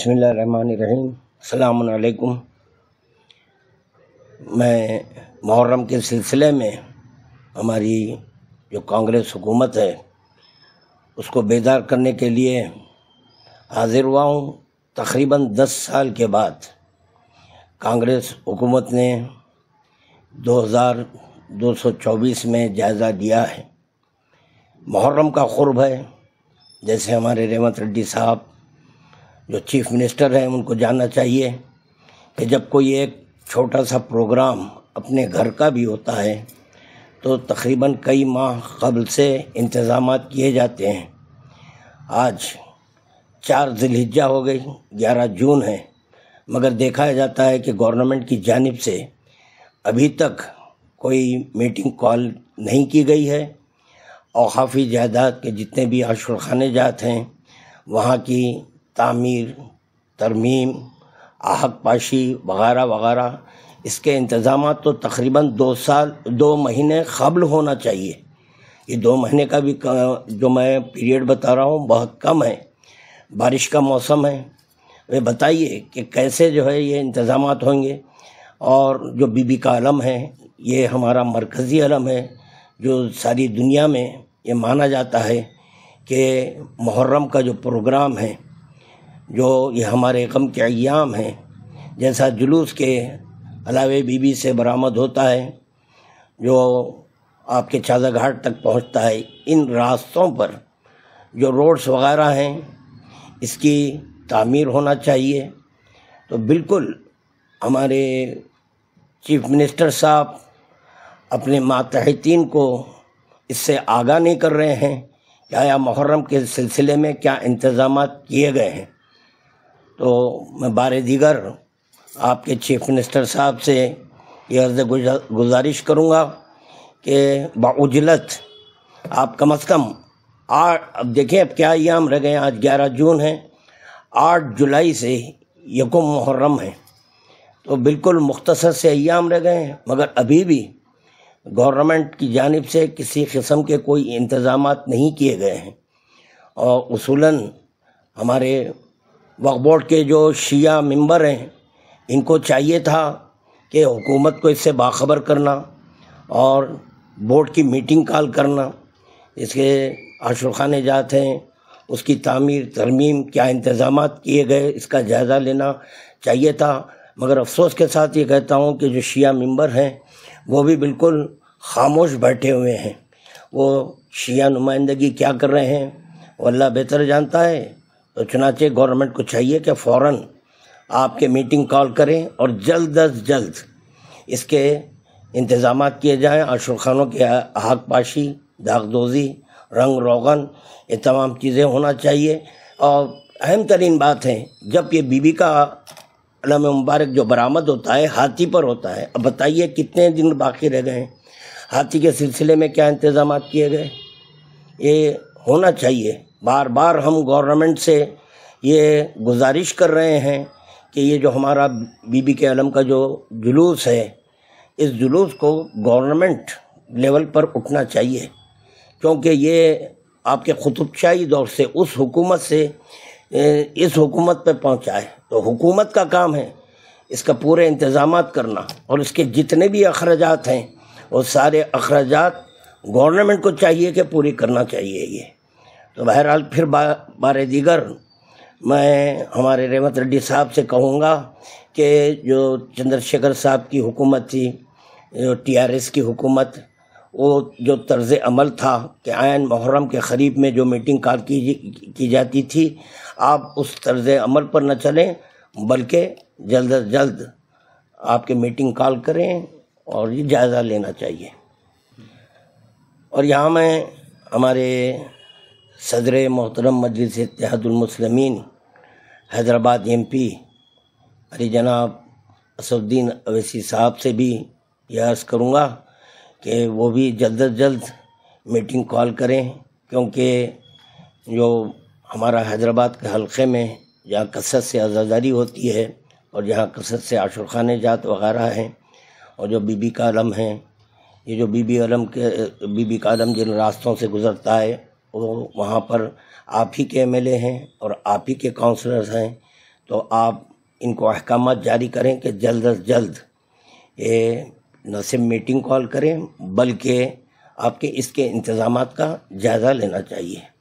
بسم اللہ الرحمن الرحیم۔ السلام علیکم۔ میں محرم کے سلسلے میں ہماری جو کانگریس حکومت ہے اس کو بیدار کرنے کے لیے حاضر ہوا ہوں۔ تقریباً 10 سال کے بعد کانگریس حکومت نے 2224 میں جائزہ لیا ہے۔ محرم کا قرب ہے، جیسے ہمارے ریونت ریڈی صاحب جو چیف منسٹر ہیں ان کو جاننا چاہیے کہ جب کوئی ایک چھوٹا سا پروگرام اپنے گھر کا بھی ہوتا ہے تو تقریباً کئی ماہ قبل سے انتظامات کیے جاتے ہیں۔ آج 4 ذی الحجہ ہو گئی، 11 جون ہے، مگر دیکھا جاتا ہے کہ گورنمنٹ کی جانب سے ابھی تک کوئی میٹنگ کال نہیں کی گئی ہے۔ اوقافی جائیداد کے جتنے بھی عاشور خانے جات ہیں وہاں کی تعمیر، ترمیم، آہک پاشی وغیرہ وغیرہ، اس کے انتظامات تو تقریباً 2 مہینے قبل ہونا چاہیے۔ یہ 2 مہینے کا بھی جو میں پیریڈ بتا رہا ہوں بہت کم ہے۔ بارش کا موسم ہے، وہ بتائیے کہ کیسے جو ہے یہ انتظامات ہوں گے۔ اور جو بی بی کا علم ہے یہ ہمارا مرکزی علم ہے، جو ساری دنیا میں یہ مانا جاتا ہے کہ محرم کا جو پروگرام ہے، جو یہ ہمارے غم کے ایام ہیں، جیسا جلوس کے علاوہ بی بی سے برآمد ہوتا ہے، جو آپ کے چادر گھاٹ تک پہنچتا ہے، ان راستوں پر جو روڈز وغیرہ ہیں اس کی تعمیر ہونا چاہیے۔ تو بالکل ہمارے چیف منسٹر صاحب اپنے ماتحتین کو اس سے آگاہ نہیں کر رہے ہیں کہ آیا محرم کے سلسلے میں کیا انتظامات کیے گئے ہیں۔ تو میں بار دیگر آپ کے چیف منسٹر صاحب سے یہ عرض گزارش کروں گا کہ بعجلت آپ کم از کم اب دیکھیں اب کیا ایام رہ گئے ہیں، آج 11 جون ہے، 8 جولائی سے 1 محرم ہے، تو بالکل مختصر سے ایام رہ گئے ہیں، مگر ابھی بھی گورنمنٹ کی جانب سے کسی قسم کے کوئی انتظامات نہیں کیے گئے ہیں۔ اور اصولاً ہمارے وقف بورڈ کے جو شیعہ ممبر ہیں ان کو چاہیے تھا کہ حکومت کو اس سے باخبر کرنا اور بورڈ کی میٹنگ کال کرنا، اس کے عاشور خانے جات ہیں اس کی تعمیر ترمیم کیا انتظامات کیے گئے اس کا جائزہ لینا چاہیے تھا۔ مگر افسوس کے ساتھ یہ کہتا ہوں کہ جو شیعہ ممبر ہیں وہ بھی بالکل خاموش بیٹھے ہوئے ہیں۔ وہ شیعہ نمائندگی کیا کر رہے ہیں وہ اللہ بہتر جانتا ہے۔ تو چنانچہ گورنمنٹ کو چاہیے کہ فوراً آپ کے میٹنگ کال کریں اور جلد از جلد اس کے انتظامات کیے جائیں۔ عاشور خانوں کی آہک پاشی، داغدوزی، رنگ روغن، یہ تمام چیزیں ہونا چاہیے۔ اور اہم ترین بات ہے، جب یہ بی بی کا علم مبارک جو برآمد ہوتا ہے ہاتھی پر ہوتا ہے، اب بتائیے کتنے دن باقی رہ گئے ہیں، ہاتھی کے سلسلے میں کیا انتظامات کیے گئے، یہ ہونا چاہیے۔ بار بار ہم گورنمنٹ سے یہ گزارش کر رہے ہیں کہ یہ جو ہمارا بی بی کے علم کا جو جلوس ہے، اس جلوس کو گورنمنٹ لیول پر اٹھنا چاہیے، کیونکہ یہ آپ کے قطب شاہی دور سے اس حکومت پہ پہنچا ہے۔ تو حکومت کا کام ہے اس کا پورے انتظامات کرنا، اور اس کے جتنے بھی اخراجات ہیں وہ سارے اخراجات گورنمنٹ کو چاہیے کہ پوری کرنا چاہیے۔ یہ تو بہرحال پھر بار دیگر میں ہمارے ریونت ریڈی صاحب سے کہوں گا کہ جو چندر شیکھر صاحب کی حکومت تھی، جو TRS کی حکومت، وہ جو طرز عمل تھا کہ عین محرم کے قریب میں جو میٹنگ کال کی جاتی تھی، آپ اس طرز عمل پر نہ چلیں، بلکہ جلد از جلد آپ کے میٹنگ کال کریں اور یہ جائزہ لینا چاہیے۔ اور یہاں میں ہمارے صدر محترم مجلس اتحاد المسلمین حیدرآباد MP علی جناب اسد الدین اویسی صاحب سے بھی یہ عرض کروں گا کہ وہ بھی جلد از جلد میٹنگ کال کریں، کیونکہ جو ہمارا حیدرآباد کے حلقے میں جہاں کثرت سے عزاداری ہوتی ہے اور جہاں کثرت سے عاشور خانے جات وغیرہ ہیں، اور جو بی بی کا علم ہیں، یہ جو بی بی کا علم جن راستوں سے گزرتا ہے وہ وہاں پر آپ ہی کے MLA ہیں اور آپ ہی کے کاؤنسلرز ہیں۔ تو آپ ان کو احکامات جاری کریں کہ جلد از جلد یہ نہ صرف میٹنگ کال کریں بلکہ آپ کے اس کے انتظامات کا جائزہ لینا چاہیے۔